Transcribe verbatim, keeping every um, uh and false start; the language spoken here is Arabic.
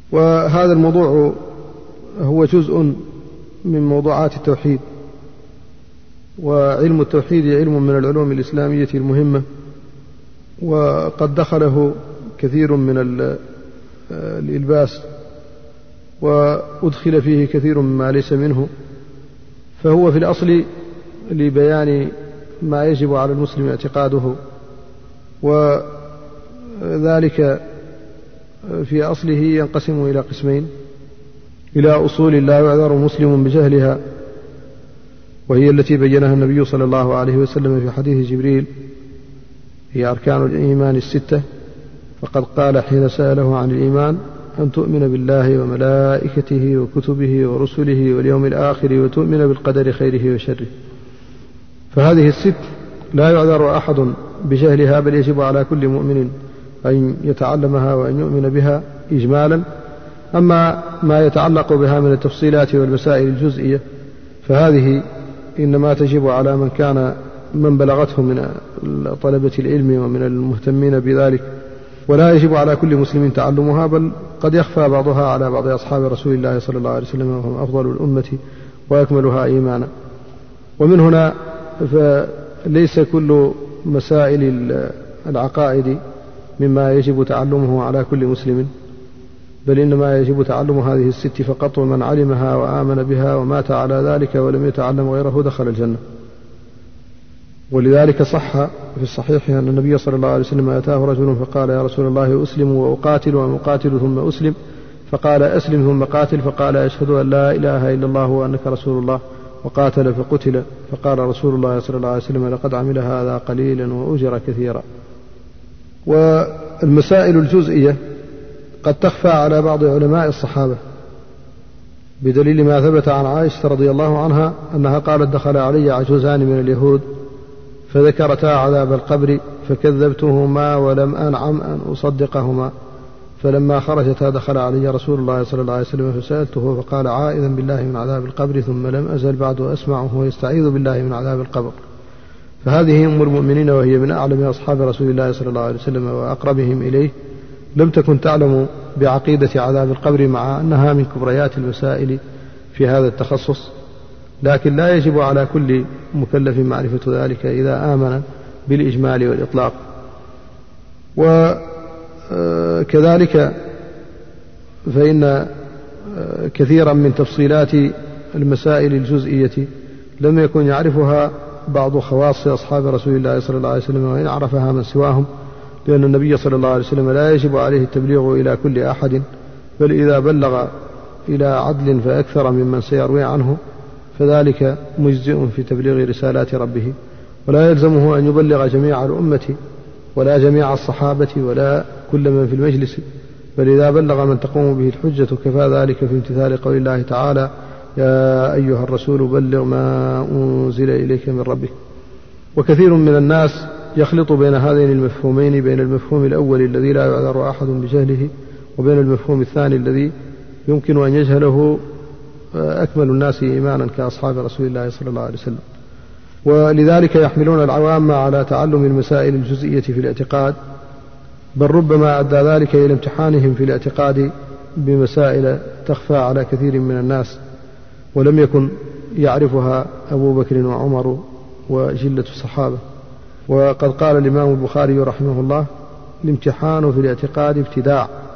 وهذا الموضوع هو جزء من موضوعات التوحيد، وعلم التوحيد علم من العلوم الإسلامية المهمة، وقد دخله كثير من الإلباس وأدخل فيه كثير مما ليس منه، فهو في الأصل لبيان ما يجب على المسلم اعتقاده، وذلك في أصله ينقسم إلى قسمين: إلى أصول لا يعذر مسلم بجهلها، وهي التي بينها النبي صلى الله عليه وسلم في حديث جبريل، هي أركان الإيمان الستة، فقد قال حين سأله عن الإيمان: أن تؤمن بالله وملائكته وكتبه ورسله واليوم الآخر وتؤمن بالقدر خيره وشره. فهذه الست لا يعذر أحد بجهلها، بل يجب على كل مؤمن أن يتعلمها وأن يؤمن بها إجمالا. أما ما يتعلق بها من التفصيلات والمسائل الجزئية فهذه إنما تجب على من كان من بلغته من طلبة العلم ومن المهتمين بذلك، ولا يجب على كل مسلم تعلمها، بل قد يخفى بعضها على بعض أصحاب رسول الله صلى الله عليه وسلم، وهم أفضل الأمة وأكملها إيمانا. ومن هنا فليس كل مسائل العقائد مما يجب تعلمه على كل مسلم، بل إنما يجب تعلم هذه الست فقط، ومن علمها وآمن بها ومات على ذلك ولم يتعلم غيره دخل الجنة. ولذلك صح في الصحيح أن النبي صلى الله عليه وسلم أتاه رجل فقال: يا رسول الله، أسلم وأقاتل وأم أقاتل ثم أسلم؟ فقال: أسلم ثم قاتل. فقال: أشهد أن لا إله إلا الله وأنك رسول الله. وقاتل فقتل. فقال رسول الله صلى الله عليه وسلم: لقد عمل هذا قليلا وأجر كثيرا. والمسائل الجزئية قد تخفى على بعض علماء الصحابة، بدليل ما ثبت عن عائشة رضي الله عنها أنها قالت: دخل علي عجوزان من اليهود فذكرتا عذاب القبر فكذبتهما ولم أنعم أن أصدقهما، فلما خرجتا دخل علي رسول الله صلى الله عليه وسلم فسألته فقال: عائذا بالله من عذاب القبر، ثم لم أزل بعد أسمعه يستعيذ بالله من عذاب القبر. فهذه أم المؤمنين، وهي من أعلم أصحاب رسول الله صلى الله عليه وسلم وأقربهم إليه، لم تكن تعلم بعقيدة عذاب القبر، مع أنها من كبريات المسائل في هذا التخصص، لكن لا يجب على كل مكلف معرفة ذلك إذا آمن بالإجمال والإطلاق. وكذلك فإن كثيرا من تفصيلات المسائل الجزئية لم يكن يعرفها بعض خواص أصحاب رسول الله صلى الله عليه وسلم، وإن عرفها من سواهم، لأن النبي صلى الله عليه وسلم لا يجب عليه التبليغ إلى كل أحد، بل إذا بلغ إلى عدل فأكثر ممن سيروي عنه فذلك مجزئ في تبليغ رسالات ربه، ولا يلزمه أن يبلغ جميع الأمة ولا جميع الصحابة ولا كل من في المجلس، بل إذا بلغ من تقوم به الحجة كفى ذلك في امتثال قول الله تعالى: يا أيها الرسول بلغ ما أنزل إليك من ربك. وكثير من الناس يخلط بين هذين المفهومين، بين المفهوم الأول الذي لا يعذر أحد بجهله، وبين المفهوم الثاني الذي يمكن أن يجهله أكمل الناس إيمانا كأصحاب رسول الله صلى الله عليه وسلم. ولذلك يحملون العوام على تعلم المسائل الجزئية في الاعتقاد، بل ربما أدى ذلك إلى امتحانهم في الاعتقاد بمسائل تخفى على كثير من الناس ولم يكن يعرفها أبو بكر وعمر وجلة الصحابة. وقد قال الإمام البخاري رحمه الله: الامتحان في الاعتقاد ابتداع،